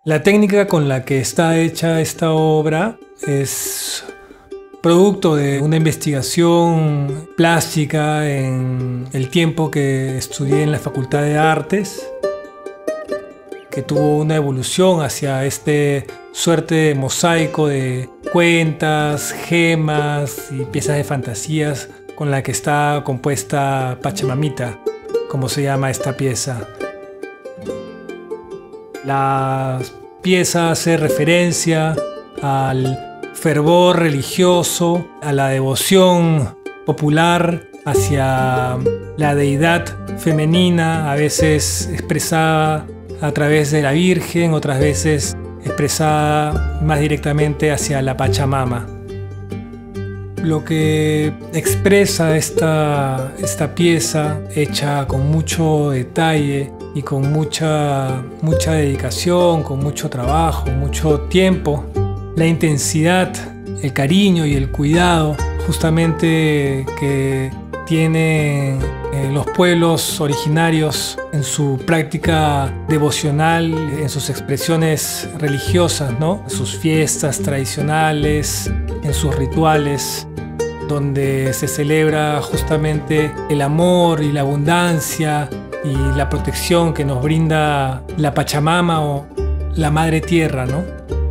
La técnica con la que está hecha esta obra es producto de una investigación plástica en el tiempo que estudié en la Facultad de Artes, que tuvo una evolución hacia este suerte de mosaico de cuentas, gemas y piezas de fantasías con la que está compuesta Pachamamita, como se llama esta pieza. La pieza hace referencia al fervor religioso, a la devoción popular hacia la deidad femenina, a veces expresada a través de la Virgen, otras veces expresada más directamente hacia la Pachamama. Lo que expresa esta pieza, hecha con mucho detalle y con mucha dedicación, con mucho trabajo, mucho tiempo, la intensidad, el cariño y el cuidado justamente que tienen los pueblos originarios en su práctica devocional, en sus expresiones religiosas, ¿no? En sus fiestas tradicionales, en sus rituales, donde se celebra justamente el amor y la abundancia y la protección que nos brinda la Pachamama o la Madre Tierra, ¿no?